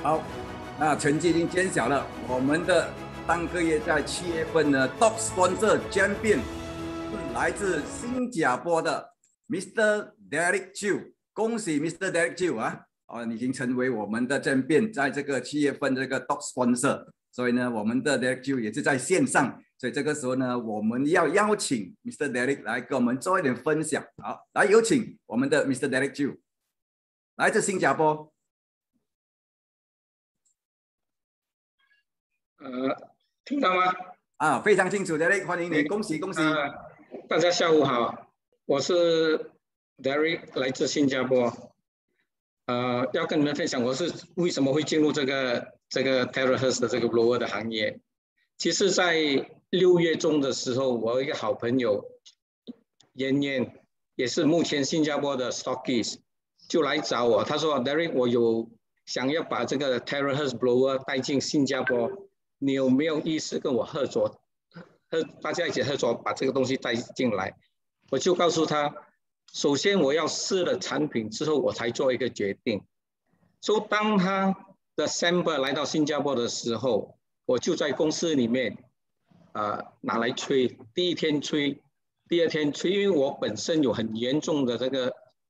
好，那成绩已经揭晓了，我们的当个月在7月份呢 ，Top Sponsor Champion 是来自新加坡的 Mr. Derek Chiu， 恭喜 Mr. Derek Chiu 啊！已经成为我们的 Champion， 在这个7月份这个 Top Sponsor， 所以呢，我们的 Derek Chiu 也是在线上，所以这个时候呢，我们要邀请 Mr. Derek 来跟我们做一点分享。好，来有请我们的 Mr. Derek Chiu， 来自新加坡。 听到吗？ 非常清楚 ，Derek， 欢迎你，恭喜恭喜！ 大家下午好，我是 Derek， 来自新加坡。要跟你们分享我是为什么会进入这个 THz 的这个 blower 的行业。其实，在6月中的时候，我有一个好朋友妍妍，也是目前新加坡的 stockies， 就来找我，他说 Derek， 我有想要把这个 THz blower 带进新加坡。你有没有意思跟我合作？大家一起合作把这个东西带进来。我就告诉他，首先我要试了产品之后，我才做一个决定。所以当他的 sample 来到新加坡的时候，我就在公司里面拿来吹，第一天吹，第二天吹，因为我本身有很严重的这个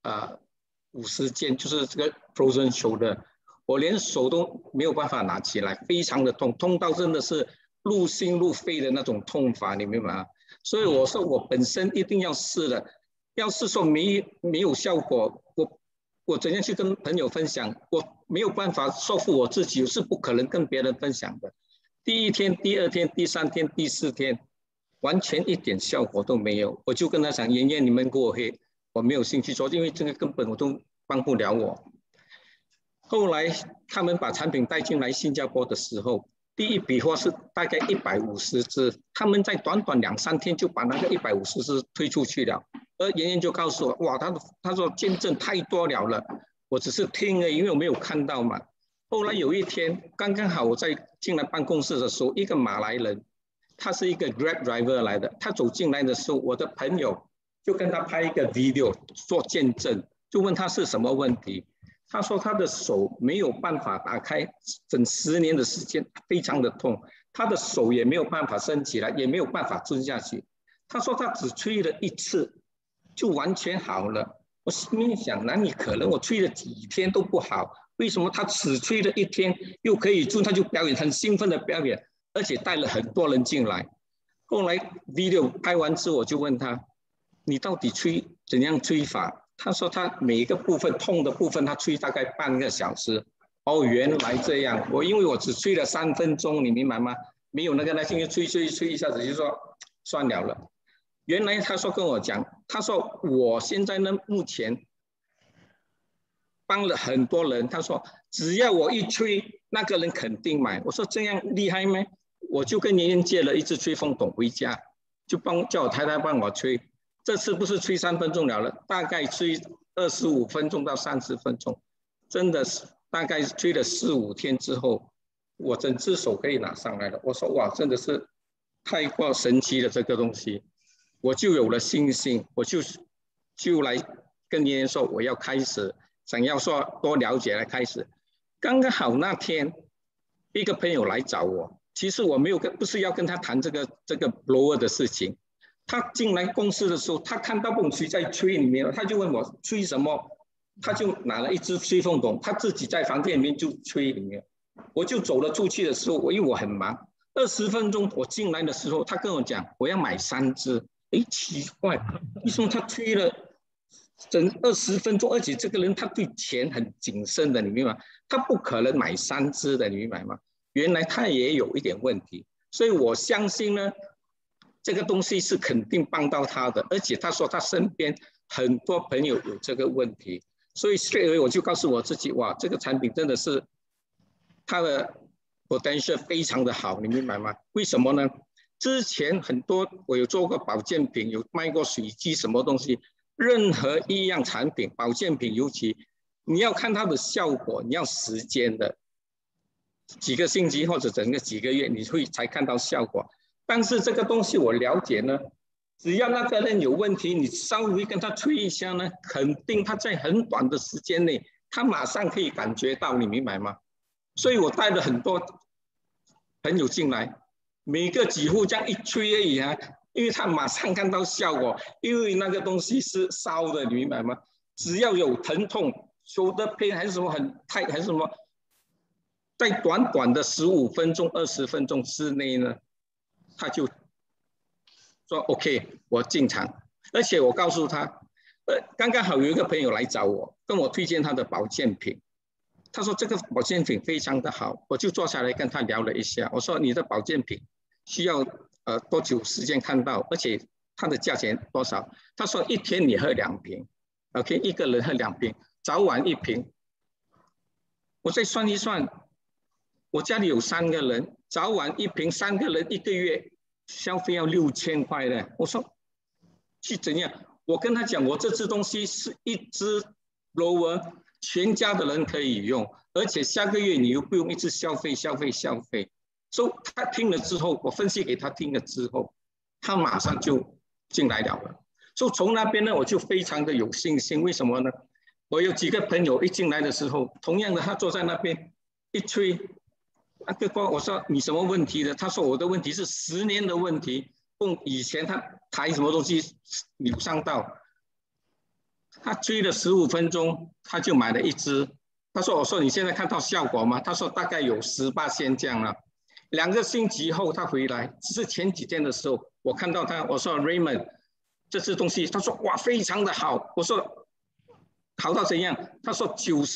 50肩，就是这个 frozen shoulder。我连手都没有办法拿起来，非常的痛，痛到真的是入心入肺的那种痛法，你明白吗？所以我说我本身一定要试的，要是说没有效果，我怎样去跟朋友分享？我没有办法说服我自己，是不可能跟别人分享的。第一天、第二天、第3天、第4天，完全一点效果都没有。我就跟他讲，妍妍，你们给我黑，我没有兴趣做，因为这个根本我都帮不了我。后来他们把产品带进来新加坡的时候，第一笔货是大概150支，他们在短短2、3天就把那个150支推出去了。而妍妍就告诉我，哇，他说见证太多了，我只是听而已，因为我没有看到嘛。后来有一天，刚刚好我在进来办公室的时候，一个马来人，他是一个 Grab driver 来的，他走进来的时候，我的朋友就跟他拍一个 video 做见证，就问他是什么问题。他说他的手没有办法打开，整10年的时间非常的痛，他的手也没有办法伸起来，也没有办法蹲下去。他说他只吹了1次就完全好了。我心里想，哪里可能？我吹了几天都不好，为什么他只吹了1天又可以做？他就表演很兴奋的表演，而且带了很多人进来。后来 video 拍完之后，我就问他，你到底怎样吹法？他说他每一个部分痛的部分，他吹大概半个小时。哦，原来这样。因为我只吹了3分钟，你明白吗？没有那个耐心，吹一下子就说算了。原来他说跟我讲，他说我现在呢目前帮了很多人，他说只要我一吹，那个人肯定买。我说这样厉害吗？我就跟妍妍借了一支吹风筒回家，就叫我太太帮我吹。这次不是吹3分钟了，大概吹25分钟到30分钟，真的是大概吹了4、5天之后，我整只手可以拿上来了。我说哇，真的是太过神奇了这个东西，我就有了信心，我就来跟妍妍说我要开始，想要说多了解来开始。刚刚好那天一个朋友来找我，其实我不是要跟他谈这个 blower 的事情。他进来公司的时候，他看到泵吹在吹里面，他就问我吹什么，他就拿了一支吹风筒，他自己在房间里面就吹里面。我就走了出去的时候，因为我很忙，20分钟我进来的时候，他跟我讲我要买3支，奇怪，为什么他吹了整20分钟，而且这个人他对钱很谨慎的，你明白吗？他不可能买3支的，你明白吗？原来他也有一点问题，所以我相信呢。这个东西是肯定帮到他的，而且他说他身边很多朋友有这个问题，所以straight away我就告诉我自己，哇，这个产品真的是它的 potential 非常的好，你明白吗？为什么呢？之前很多我有做过保健品，有卖过水机什么东西，任何一样产品，保健品尤其你要看它的效果，你要时间的，几个星期或者整个几个月，你会才看到效果。但是这个东西我了解呢，只要那个人有问题，你稍微跟他吹一下呢，肯定他在很短的时间内，他马上可以感觉到，你明白吗？ 所以我带了很多朋友进来，每个几乎这样一吹而已啊，因为他马上看到效果，因为那个东西是烧的，你明白吗？只要有疼痛、shoulder pain 还是什么很 tight 还是什么，在短短的15分钟、20分钟之内呢，他就说 OK， 我进场，而且我告诉他，刚刚好有一个朋友来找我，跟我推荐他的保健品。他说这个保健品非常的好，我就坐下来跟他聊了一下。我说你的保健品需要多久时间看到，而且它的价钱多少？他说一天你喝2瓶 ，OK， 一个人喝2瓶，早晚1瓶。我再算一算，我家里有3个人，早晚1瓶，3个人1个月消费要6000块的。我说是怎样？我跟他讲，我这支东西是一支 blower。全家的人可以用，而且下个月你又不用一直消费。所以他听了之后，我分析给他听了之后，他马上就进来了。所以从那边呢，我就非常的有信心。为什么呢？我有几个朋友一进来的时候，同样的他坐在那边一吹，那个光我说你什么问题的？他说我的问题是10年的问题，以前他抬什么东西扭伤到。他吹了15分钟，他就买了一支。他说：“我说你现在看到效果吗？”他说：“大概有18%这样了。2个星期后他回来，只是前几天的时候，我看到他，我说 Raymond， 这支东西，他说哇非常的好。我说好到怎样？他说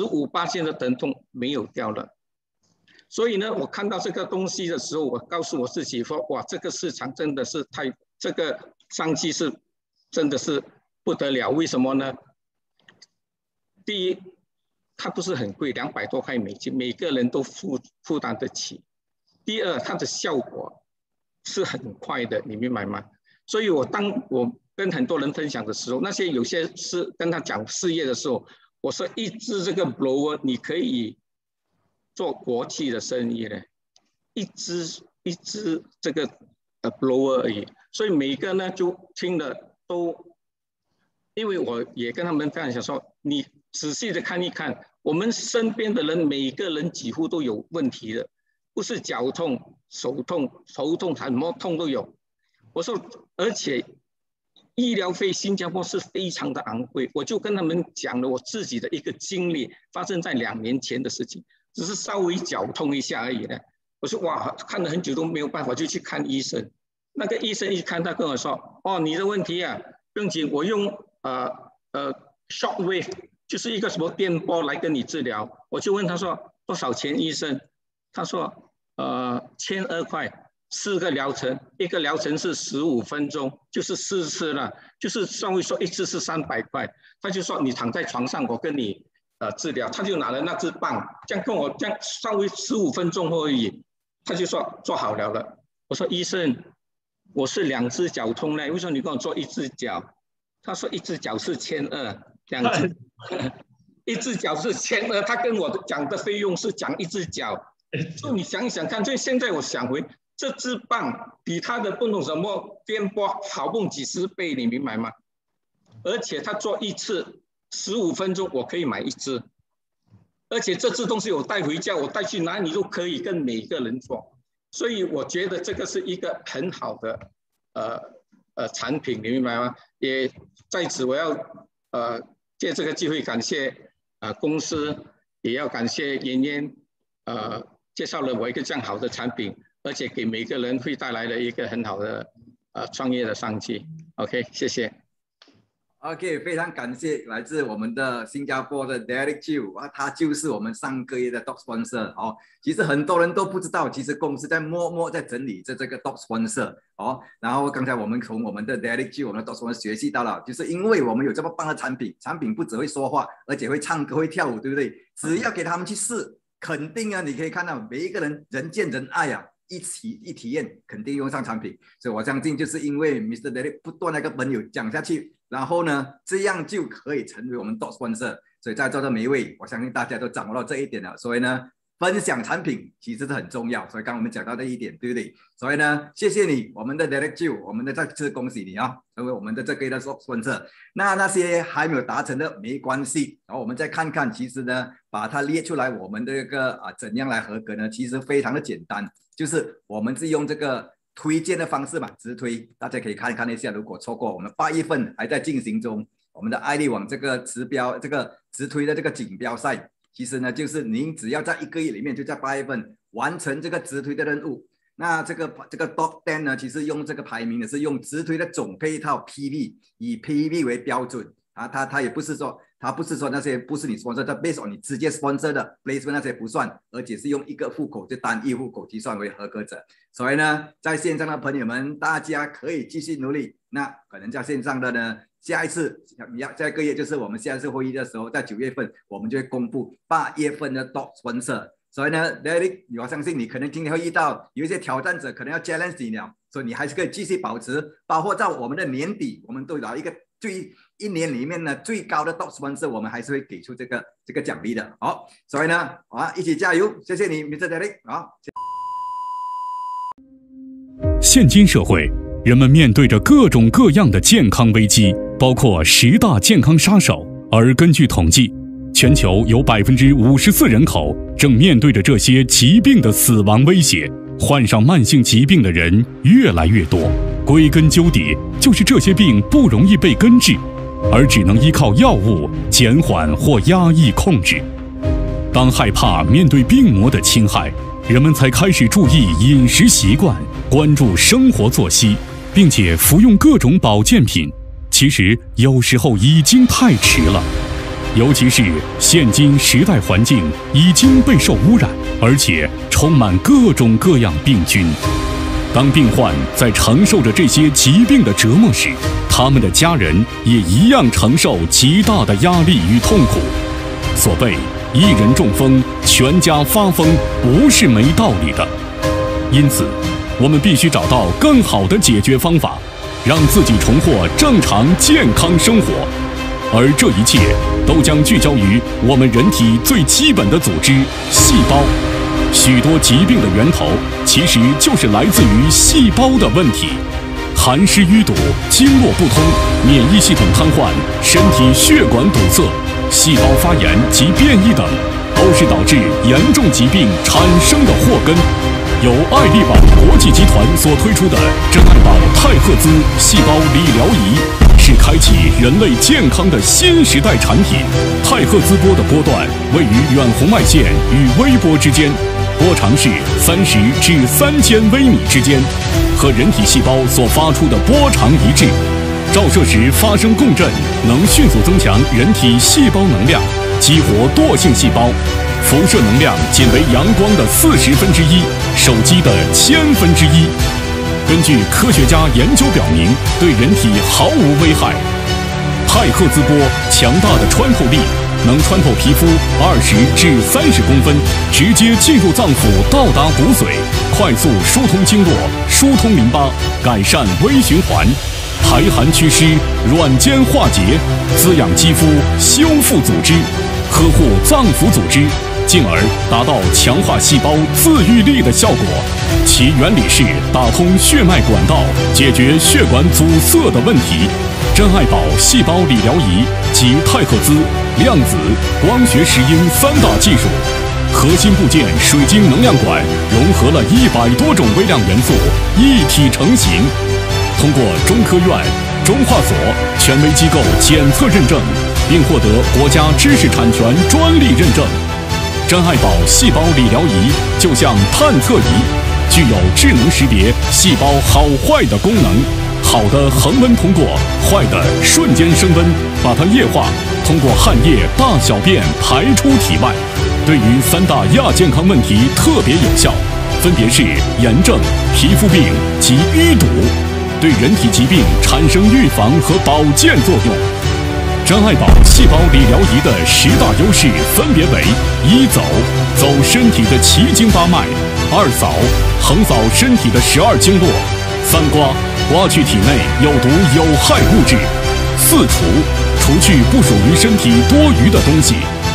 95%的疼痛没有掉了。所以呢，我看到这个东西的时候，我告诉我自己说，哇，这个市场真的是这个商机是真的是不得了。为什么呢？第一，它不是很贵，200多块美金，每个人都负担得起。第二，它的效果是很快的，你明白吗？所以当我跟很多人分享的时候，那些有些是跟他讲事业的时候，我说一支这个 blower 你可以做国际的生意呢，一支这个blower 而已。所以每个呢就听了都，因为我也跟他们分享说，你仔细的看一看，我们身边的人每个人几乎都有问题的，不是脚痛、手痛、头痛，什么痛都有。我说，而且医疗费新加坡是非常的昂贵，我就跟他们讲了我自己的一个经历，发生在2年前的事情，只是稍微脚痛一下而已呢。我说哇，看了很久都没有办法，就去看医生。那个医生一看，他跟我说，哦，你的问题啊，不用紧，我用short wave， 就是一个什么电波来跟你治疗。我就问他说多少钱，医生？他说1200块。4个疗程，一个疗程是15分钟，就是4次了，就是稍微说一次是300块。他就说你躺在床上，我跟你治疗。他就拿了那支棒，这样跟我这样稍微15分钟而已，他就说做好了。我说医生，我是2只脚痛呢，为什么你跟我做1只脚？他说1只脚是1200，2只1只脚是1200，他跟我讲的费用是讲1只脚。所以你想一想看，所以现在我想回。这支棒比他的不懂什么电波好不几10倍，你明白吗？而且他做1次15分钟，我可以买1支，而且这支东西我带回家，我带去哪里都可以跟每个人做，所以我觉得这个是一个很好的产品，你明白吗？也在此我要借这个机会感谢公司，也要感谢妍妍介绍了我一个这样好的产品。而且给每个人会带来了一个很好的创业的商机。OK， 谢谢。 OK， 非常感谢来自我们的新加坡的 Derek Chew 啊，他就是我们上个月的 Top Sponsor 哦。其实很多人都不知道，其实公司在默默在整理这个 Top Sponsor 哦。然后刚才我们从我们的 Derek Chew 我们的 Top Sponsor 学习到了，就是因为我们有这么棒的产品，产品不只会说话，而且会唱歌会跳舞，对不对？只要给他们去试，肯定啊，你可以看到每一个人人见人爱啊。一体验肯定用上产品，所以我相信就是因为 Mr. Derek 不断的跟朋友讲下去，然后呢，这样就可以成为我们 Top Sponsor。所以在座的每一位，我相信大家都掌握到这一点了。所以呢， 分享产品其实是很重要，所以刚刚我们讲到这一点，对不对？所以呢，谢谢你，我们的 Derek Chiu， 我们的再次恭喜你啊，成为我们的这个的sponsor。那些还没有达成的没关系，然后我们再看看，其实呢，把它列出来，我们这个怎样来合格呢？其实非常的简单，就是我们是用这个推荐的方式嘛，直推，大家可以看一下，如果错过我们8月份还在进行中，我们的爱力网这个直推的这个锦标赛。其实呢，就是您只要在1个月里面，就在8月份完成这个直推的任务。那这个 top 10呢，其实用这个排名呢是用直推的总配套 PV， 以 PV 为标准啊。它也不是说那些不是你 sponsor 的 based on 你直接 sponsor 的 placement 那些不算，而且是用一个户口就单一户口计算为合格者。所以呢，在线上的朋友们，大家可以继续努力。那可能在线上的呢，下一个月就是我们下一次会议的时候，在9月份我们就会公布8月份的 top sponsor。所以呢 ，Derek， 我相信你可能今天会遇到有一些挑战者，可能要 challenge 你了，所以你还是可以继续保持。包括在我们的年底，我们都有一个一年里面呢最高的 top sponsor， 我们还是会给出这个奖励的。好，所以呢，一起加油！谢谢你 ，Mr. Derek。好。 现今社会，人们面对着各种各样的健康危机，包括10大健康杀手。而根据统计，全球有54%人口正面对着这些疾病的死亡威胁，患上慢性疾病的人越来越多。归根究底，就是这些病不容易被根治，而只能依靠药物减缓或压抑控制。当害怕面对病魔的侵害，人们才开始注意饮食习惯，关注生活作息，并且服用各种保健品。其实有时候已经太迟了，尤其是现今时代环境已经备受污染，而且充满各种各样病菌。当病患在承受着这些疾病的折磨时，他们的家人也一样承受极大的压力与痛苦。所谓一人中风，全家发疯，不是没道理的。因此，我们必须找到更好的解决方法，让自己重获正常健康生活。而这一切都将聚焦于我们人体最基本的组织——细胞。许多疾病的源头其实就是来自于细胞的问题。寒湿淤堵、经络不通、免疫系统瘫痪、身体血管堵塞、细胞发炎及变异等，都是导致严重疾病产生的祸根。由爱力网国际集团所推出的珍爱宝太赫兹细胞理疗仪，是开启人类健康的新时代产品。太赫兹波的波段位于远红外线与微波之间，波长是30至3000微米之间，和人体细胞所发出的波长一致。照射时发生共振，能迅速增强人体细胞能量，激活惰性细胞。辐射能量仅为阳光的1/40，手机的1/1000。根据科学家研究表明，对人体毫无危害。太赫兹波强大的穿透力，能穿透皮肤20至30公分，直接进入脏腑，到达骨髓，快速疏通经络，疏通淋巴，改善微循环，排寒祛湿，软坚化结，滋养肌肤，修复组织，呵护脏腑组织，进而达到强化细胞自愈力的效果。其原理是打通血脉管道，解决血管阻塞的问题。珍爱宝细胞理疗仪集太赫兹、量子、光学石英3大技术，核心部件水晶能量管融合了100多种微量元素，一体成型。通过中科院、中化所权威机构检测认证，并获得国家知识产权专利认证。珍爱宝细胞理疗仪就像探测仪，具有智能识别细胞好坏的功能。好的恒温通过，坏的瞬间升温，把它液化，通过汗液、大小便排出体外。对于3大亚健康问题特别有效，分别是炎症、皮肤病及淤堵，对人体疾病产生预防和保健作用。珍爱宝细胞理疗仪的10大优势分别为：一走身体的7经8脉；2扫横扫身体的12经络；3刮去体内有毒有害物质；4除去不属于身体多余的东西；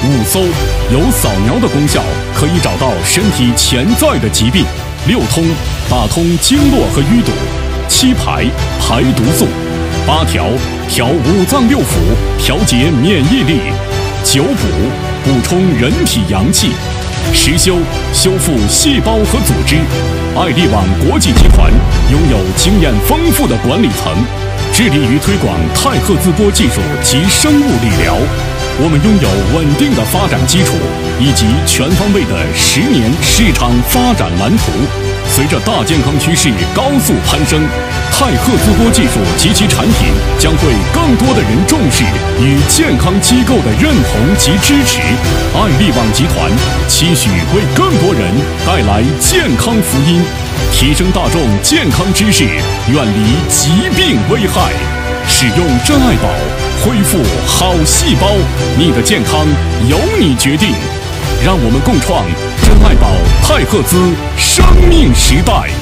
5搜有扫描的功效，可以找到身体潜在的疾病。6通打通经络和淤堵。7排排毒素。8调调五脏六腑，调节免疫力。9补充人体阳气。10修修复细胞和组织。爱力网国际集团拥有经验丰富的管理层，致力于推广太赫兹波技术及生物理疗。我们拥有稳定的发展基础以及全方位的10年市场发展蓝图。随着大健康趋势高速攀升，太赫兹波技术及其产品将会更多的人重视与健康机构的认同及支持。爱力网集团期许为更多人带来健康福音，提升大众健康知识，远离疾病危害。使用真爱宝，恢复好细胞，你的健康由你决定。让我们共创真爱宝太赫兹生命时代。